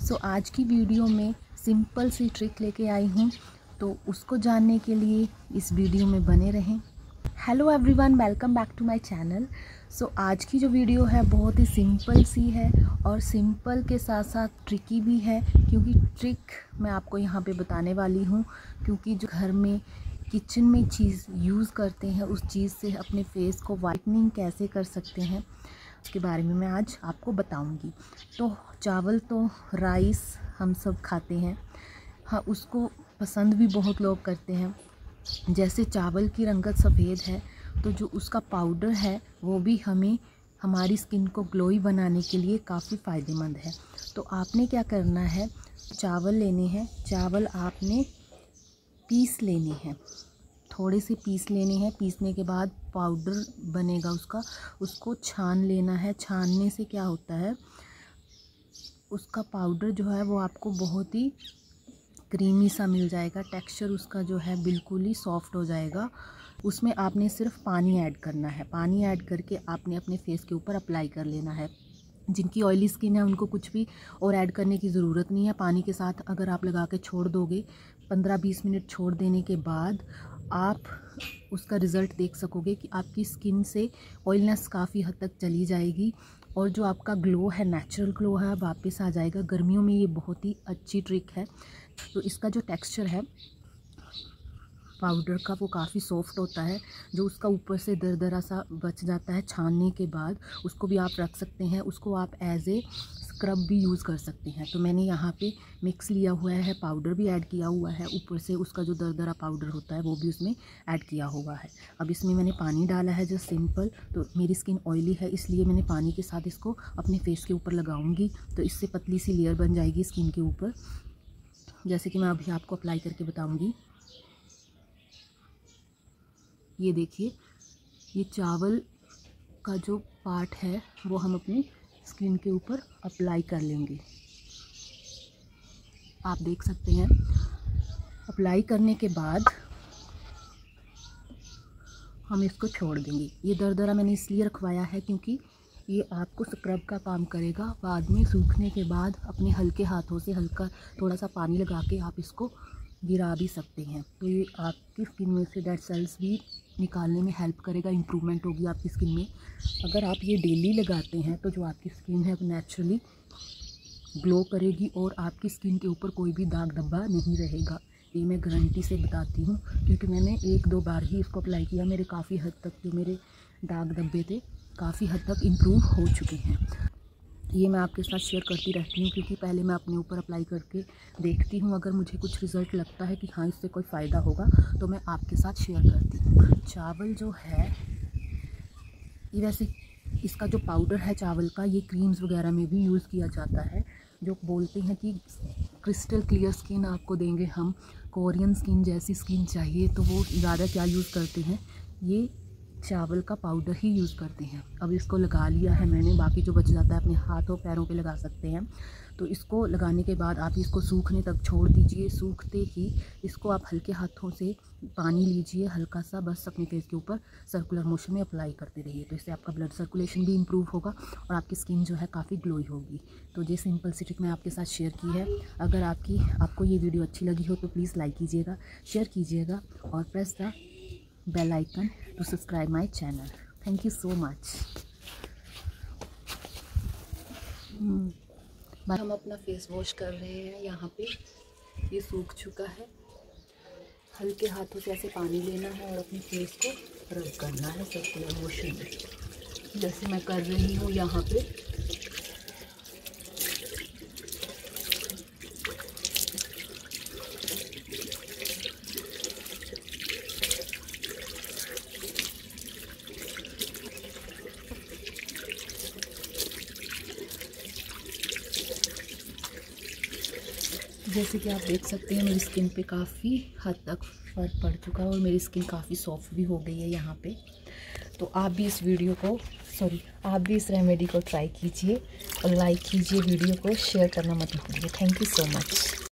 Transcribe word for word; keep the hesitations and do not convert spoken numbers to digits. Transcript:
सो so, आज की video में सिंपल सी ट्रिक लेके आई हूँ, तो उसको जानने के लिए इस वीडियो में बने रहें। Hello everyone, welcome back to my channel. So आज की जो वीडियो है बहुत ही सिंपल सी है और सिंपल के साथ साथ ट्रिकी भी है, क्योंकि ट्रिक मैं आपको यहाँ पे बताने वाली हूँ। क्योंकि जो घर में किचन में चीज़ यूज़ करते हैं उस चीज़ से अपने फेस को वाइटनिंग कैसे कर सकते हैं उसके बारे में मैं आज आपको बताऊंगी। तो चावल तो राइस हम सब खाते हैं, हाँ उसको पसंद भी बहुत लोग करते हैं। जैसे चावल की रंगत सफ़ेद है तो जो उसका पाउडर है वो भी हमें हमारी स्किन को ग्लोई बनाने के लिए काफ़ी फ़ायदेमंद है। तो आपने क्या करना है, चावल लेने हैं, चावल आपने पीस लेने हैं, थोड़े से पीस लेने हैं। पीसने के बाद पाउडर बनेगा उसका, उसको छान लेना है। छानने से क्या होता है, उसका पाउडर जो है वो आपको बहुत ही क्रीमी सा मिल जाएगा। टेक्सचर उसका जो है बिल्कुल ही सॉफ्ट हो जाएगा। उसमें आपने सिर्फ पानी ऐड करना है। पानी ऐड करके आपने अपने फेस के ऊपर अप्लाई कर लेना है। जिनकी ऑयली स्किन है उनको कुछ भी और ऐड करने की ज़रूरत नहीं है। पानी के साथ अगर आप लगा के छोड़ दोगे, पंद्रह बीस मिनट छोड़ देने के बाद आप उसका रिज़ल्ट देख सकोगे कि आपकी स्किन से ऑयलनेस काफ़ी हद तक चली जाएगी और जो आपका ग्लो है, नेचुरल ग्लो है, वापस आ जाएगा। गर्मियों में ये बहुत ही अच्छी ट्रिक है। तो इसका जो टेक्सचर है पाउडर का वो काफ़ी सॉफ्ट होता है। जो उसका ऊपर से दरदरा सा बच जाता है छानने के बाद, उसको भी आप रख सकते हैं। उसको आप एज ए स्क्रब भी यूज़ कर सकते हैं। तो मैंने यहाँ पे मिक्स लिया हुआ है, पाउडर भी ऐड किया हुआ है, ऊपर से उसका जो दरदरा पाउडर होता है वो भी उसमें ऐड किया हुआ है। अब इसमें मैंने पानी डाला है जो सिंपल। तो मेरी स्किन ऑयली है इसलिए मैंने पानी के साथ इसको अपने फेस के ऊपर लगाऊंगी, तो इससे पतली सी लेयर बन जाएगी स्किन के ऊपर, जैसे कि मैं अभी आपको अप्लाई करके बताऊँगी। ये देखिए, ये चावल का जो पार्ट है वो हम अपनी स्किन के ऊपर अप्लाई कर लेंगे। आप देख सकते हैं। अप्लाई करने के बाद हम इसको छोड़ देंगे। ये दरदरा मैंने इसलिए रखवाया है क्योंकि ये आपको स्क्रब का काम करेगा। बाद में सूखने के बाद अपने हल्के हाथों से हल्का थोड़ा सा पानी लगा के आप इसको गिरा भी सकते हैं। तो ये आपकी स्किन में से डेड सेल्स भी निकालने में हेल्प करेगा, इम्प्रूवमेंट होगी आपकी स्किन में। अगर आप ये डेली लगाते हैं तो जो आपकी स्किन है वो नेचुरली ग्लो करेगी और आपकी स्किन के ऊपर कोई भी दाग धब्बा नहीं रहेगा। ये मैं गारंटी से बताती हूँ, क्योंकि मैंने एक दो बार ही इसको अप्लाई किया। मेरे काफ़ी हद तक जो मेरे दाग धब्बे थे काफ़ी हद तक इम्प्रूव हो चुके हैं। ये मैं आपके साथ शेयर करती रहती हूँ, क्योंकि पहले मैं अपने ऊपर अप्लाई करके देखती हूँ। अगर मुझे कुछ रिज़ल्ट लगता है कि हाँ इससे कोई फ़ायदा होगा तो मैं आपके साथ शेयर करती हूँ। चावल जो है ये, वैसे इसका जो पाउडर है चावल का, ये क्रीम्स वगैरह में भी यूज़ किया जाता है। जो बोलते हैं कि क्रिस्टल क्लियर स्किन आपको देंगे हम, कोरियन स्किन जैसी स्किन चाहिए, तो वो ज़्यादा क्या यूज़ करते हैं, ये चावल का पाउडर ही यूज़ करते हैं। अब इसको लगा लिया है मैंने, बाकी जो बच जाता है अपने हाथों पैरों पे लगा सकते हैं। तो इसको लगाने के बाद आप इसको सूखने तक छोड़ दीजिए। सूखते ही इसको आप हल्के हाथों से पानी लीजिए हल्का सा, बस अपने फेस के ऊपर सर्कुलर मोशन में अप्लाई करते रहिए। तो इससे आपका ब्लड सर्कुलेशन भी इम्प्रूव होगा और आपकी स्किन जो है काफ़ी ग्लोई होगी। तो ये सिंपल सी ट्रिक मैं आपके साथ शेयर की है। अगर आपकी आपको ये वीडियो अच्छी लगी हो तो प्लीज़ लाइक कीजिएगा, शेयर कीजिएगा और press the bell icon to subscribe my channel. Thank you so much. हम अपना फेस वॉश कर रहे हैं। यहाँ पे ये सूख चुका है। हल्के हाथों से ऐसे पानी लेना है और अपने फेस को रब करना है सर्कुलर मोशन में, जैसे मैं कर रही हूँ यहाँ पे। जैसे कि आप देख सकते हैं मेरी स्किन पे काफ़ी हद तक फ़र्क पड़ चुका है और मेरी स्किन काफ़ी सॉफ्ट भी हो गई है यहाँ पे। तो आप भी इस वीडियो को सॉरी आप भी इस रेमेडी को ट्राई कीजिए और लाइक कीजिए, वीडियो को शेयर करना मत भूलिए। Thank you so much.